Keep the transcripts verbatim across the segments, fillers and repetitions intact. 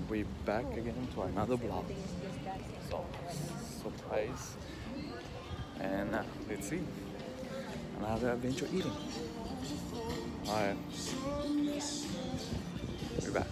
we're back again to another vlog. So, surprise. And uh, let's see. Another adventure eating. Alright. We're back.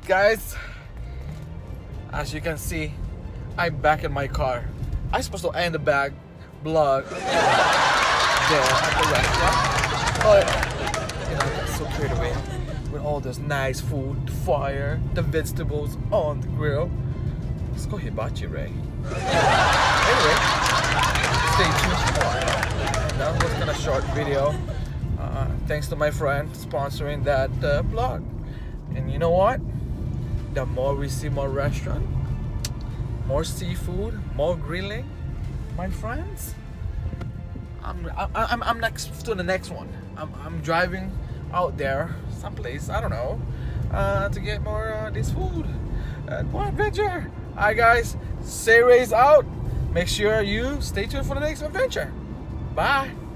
guys, as you can see, I'm back in my car. I'm supposed to end the bag vlog there at the restaurant, but you know, I got so carried away with all this nice food, the fire, the vegetables on the grill. Let's go Hibachi, Ray. Anyway, stay tuned for that was kind of short video. Uh, thanks to my friend sponsoring that uh, vlog. And you know what? The more we see more restaurant, more seafood, more grilling, my friends, I'm I'm I'm next to the next one. I'm I'm driving out there someplace, I don't know, uh, to get more uh, this food and more adventure. Alright guys, say Ray's out. Make sure you stay tuned for the next adventure. Bye.